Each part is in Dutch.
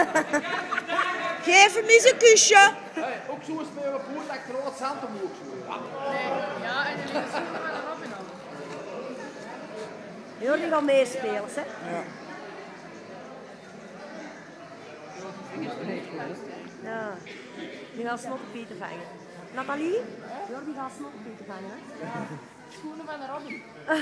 Geef hem eens een kusje. Hey, ook zo is met een poort dat ik er wat zand om moet. Nee, ja, en de lieve zoeken we erop in al. Jullie gaan meespelen, hè? Ja. Ja. Die gaan snottenpieten vangen. Nathalie? Jordi gaat snottenpieten vangen, hè? Schoenen van de Robin.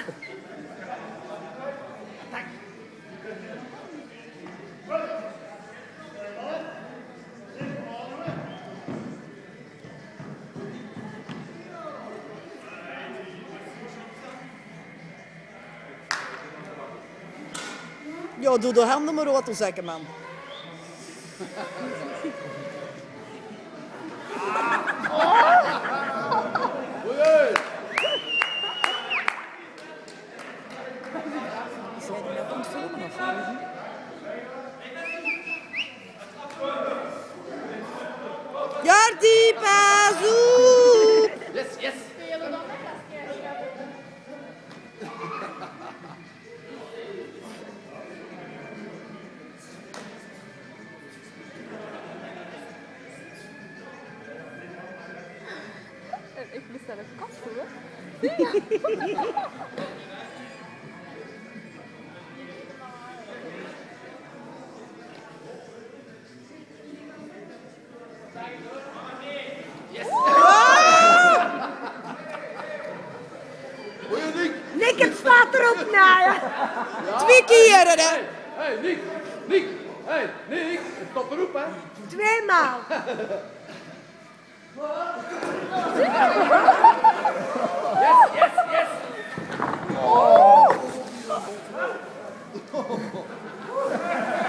Ja, doe de handen maar uit, zeggen man. Zijn die net aan het filmen of niet? Jordi, pas op! Yes, yes. Spelen dan met als kerstschap. Ik moest daar een kat voelen. Goeie Nick. Nick, het staat erop na, ja. 2 keer, hè. Hey, Nick. Nick. Hey, Nick. Stop erop, hè. 2 maal. Yes, yes, yes. Oh.